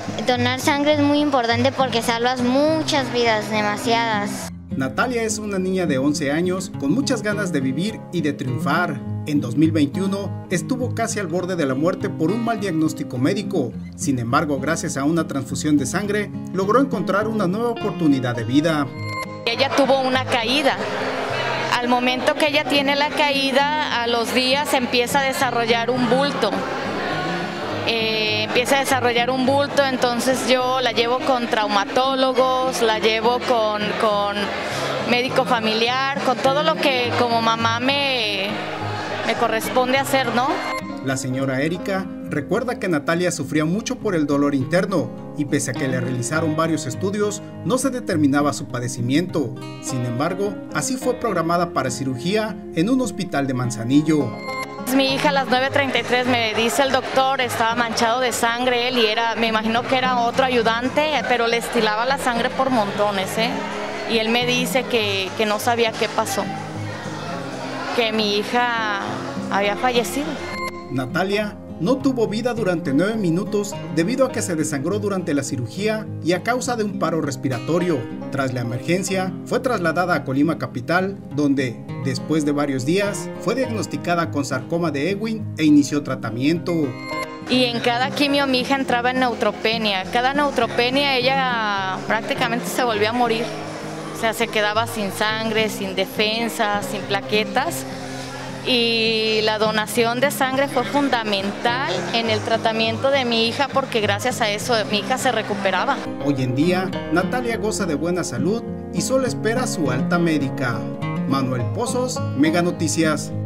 Donar sangre es muy importante porque salvas muchas vidas, demasiadas. Natalia es una niña de 11 años con muchas ganas de vivir y de triunfar. En 2021 estuvo casi al borde de la muerte por un mal diagnóstico médico. Sin embargo, gracias a una transfusión de sangre, logró encontrar una nueva oportunidad de vida. Ella tuvo una caída. Al momento que ella tiene la caída, a los días empieza a desarrollar un bulto. Entonces yo la llevo con traumatólogos, la llevo con médico familiar, con todo lo que como mamá me corresponde hacer, ¿no? La señora Erika recuerda que Natalia sufría mucho por el dolor interno y pese a que le realizaron varios estudios, no se determinaba su padecimiento. Sin embargo, así fue programada para cirugía en un hospital de Manzanillo. Mi hija a las 9:33 me dice el doctor, estaba manchado de sangre él y me imagino que era otro ayudante, pero le estilaba la sangre por montones, y él me dice que no sabía qué pasó, que mi hija había fallecido. Natalia no tuvo vida durante 9 minutos debido a que se desangró durante la cirugía y a causa de un paro respiratorio. Tras la emergencia, fue trasladada a Colima capital, donde, después de varios días, fue diagnosticada con sarcoma de Ewing e inició tratamiento. Y en cada quimio mi hija entraba en neutropenia. Cada neutropenia ella prácticamente se volvía a morir. O sea, se quedaba sin sangre, sin defensa, sin plaquetas. Y la donación de sangre fue fundamental en el tratamiento de mi hija porque gracias a eso mi hija se recuperaba. Hoy en día, Natalia goza de buena salud y solo espera su alta médica. Manuel Pozos, Mega Noticias.